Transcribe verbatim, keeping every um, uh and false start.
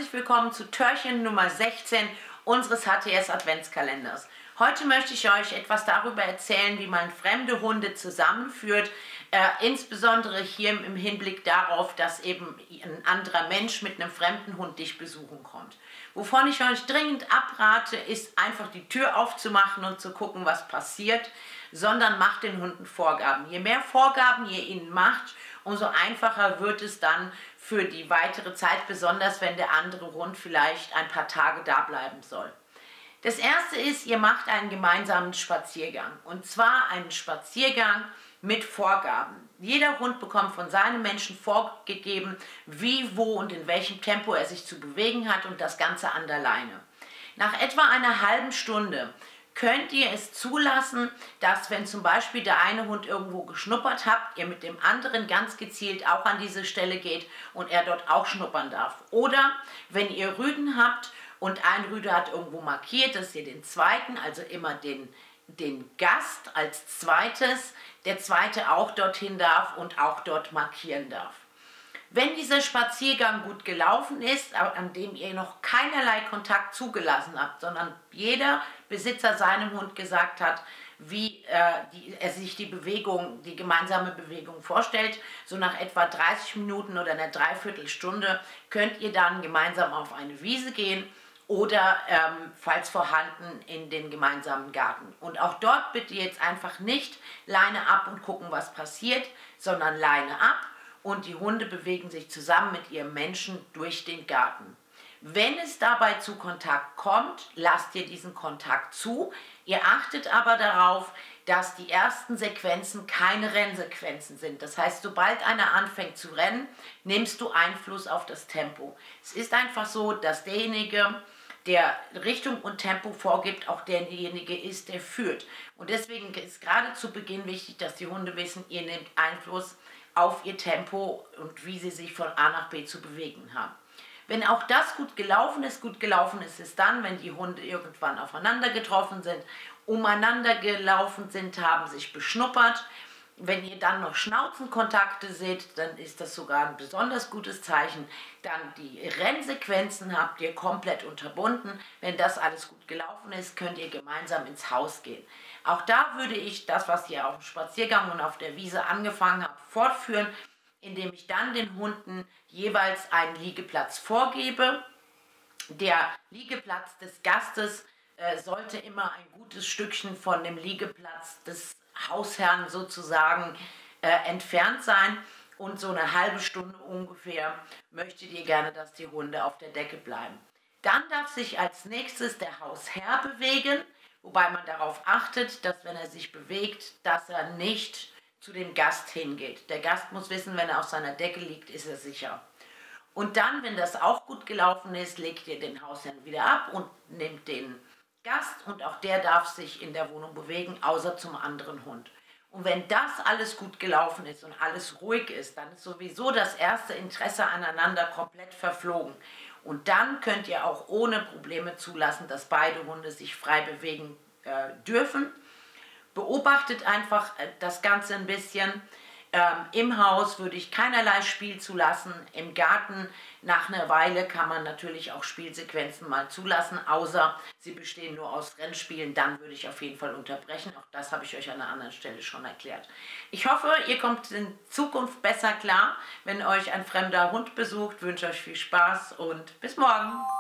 herzlich willkommen zu Türchen Nummer sechzehn unseres H T S Adventskalenders. Heute möchte ich euch etwas darüber erzählen, wie man fremde Hunde zusammenführt, äh, insbesondere hier im Hinblick darauf, dass eben ein anderer Mensch mit einem fremden Hund dich besuchen kommt. Wovon ich euch dringend abrate, ist einfach die Tür aufzumachen und zu gucken, was passiert, sondern macht den Hunden Vorgaben. Je mehr Vorgaben ihr ihnen macht, umso einfacher wird es dann für die weitere Zeit, besonders wenn der andere Hund vielleicht ein paar Tage da bleiben soll. Das erste ist, ihr macht einen gemeinsamen Spaziergang, und zwar einen Spaziergang mit Vorgaben. Jeder Hund bekommt von seinem Menschen vorgegeben, wie, wo und in welchem Tempo er sich zu bewegen hat, und das Ganze an der Leine. Nach etwa einer halben Stunde könnt ihr es zulassen, dass, wenn zum Beispiel der eine Hund irgendwo geschnuppert habt, ihr mit dem anderen ganz gezielt auch an diese Stelle geht und er dort auch schnuppern darf. Oder wenn ihr Rüden habt und ein Rüde hat irgendwo markiert, dass ihr den zweiten, also immer den, den Gast als zweites, der zweite auch dorthin darf und auch dort markieren darf. Wenn dieser Spaziergang gut gelaufen ist, an dem ihr noch keinerlei Kontakt zugelassen habt, sondern jeder Besitzer seinem Hund gesagt hat, wie äh, die, er sich die Bewegung, die gemeinsame Bewegung vorstellt, so nach etwa dreißig Minuten oder einer Dreiviertelstunde könnt ihr dann gemeinsam auf eine Wiese gehen oder, ähm, falls vorhanden, in den gemeinsamen Garten. Und auch dort bitte jetzt einfach nicht Leine ab und gucken, was passiert, sondern Leine ab. Und die Hunde bewegen sich zusammen mit ihrem Menschen durch den Garten. Wenn es dabei zu Kontakt kommt, lasst ihr diesen Kontakt zu. Ihr achtet aber darauf, dass die ersten Sequenzen keine Rennsequenzen sind. Das heißt, sobald einer anfängt zu rennen, nimmst du Einfluss auf das Tempo. Es ist einfach so, dass derjenige, der Richtung und Tempo vorgibt, auch derjenige ist, der führt. Und deswegen ist gerade zu Beginn wichtig, dass die Hunde wissen, ihr nehmt Einfluss auf ihr Tempo und wie sie sich von A nach B zu bewegen haben. Wenn auch das gut gelaufen ist, gut gelaufen ist es dann, wenn die Hunde irgendwann aufeinander getroffen sind, umeinander gelaufen sind, haben sich beschnuppert. Wenn ihr dann noch Schnauzenkontakte seht, dann ist das sogar ein besonders gutes Zeichen. Dann die Rennsequenzen habt ihr komplett unterbunden. Wenn das alles gut gelaufen ist, könnt ihr gemeinsam ins Haus gehen. Auch da würde ich das, was ihr auf dem Spaziergang und auf der Wiese angefangen habt, fortführen, indem ich dann den Hunden jeweils einen Liegeplatz vorgebe. Der Liegeplatz des Gastes äh, sollte immer ein gutes Stückchen von dem Liegeplatz des Hausherrn sozusagen äh, entfernt sein, und so eine halbe Stunde ungefähr möchtet ihr gerne, dass die Hunde auf der Decke bleiben. Dann darf sich als nächstes der Hausherr bewegen, wobei man darauf achtet, dass, wenn er sich bewegt, dass er nicht zu dem Gast hingeht. Der Gast muss wissen, wenn er auf seiner Decke liegt, ist er sicher. Und dann, wenn das auch gut gelaufen ist, legt ihr den Hausherrn wieder ab und nehmt den Gast, und auch der darf sich in der Wohnung bewegen, außer zum anderen Hund. Und wenn das alles gut gelaufen ist und alles ruhig ist, dann ist sowieso das erste Interesse aneinander komplett verflogen. Und dann könnt ihr auch ohne Probleme zulassen, dass beide Hunde sich frei bewegen äh, dürfen. Beobachtet einfach äh, das Ganze ein bisschen. Ähm, Im Haus würde ich keinerlei Spiel zulassen. Im Garten nach einer Weile kann man natürlich auch Spielsequenzen mal zulassen, außer sie bestehen nur aus Rennspielen. Dann würde ich auf jeden Fall unterbrechen. Auch das habe ich euch an einer anderen Stelle schon erklärt. Ich hoffe, ihr kommt in Zukunft besser klar, wenn euch ein fremder Hund besucht. Ich wünsche euch viel Spaß und bis morgen.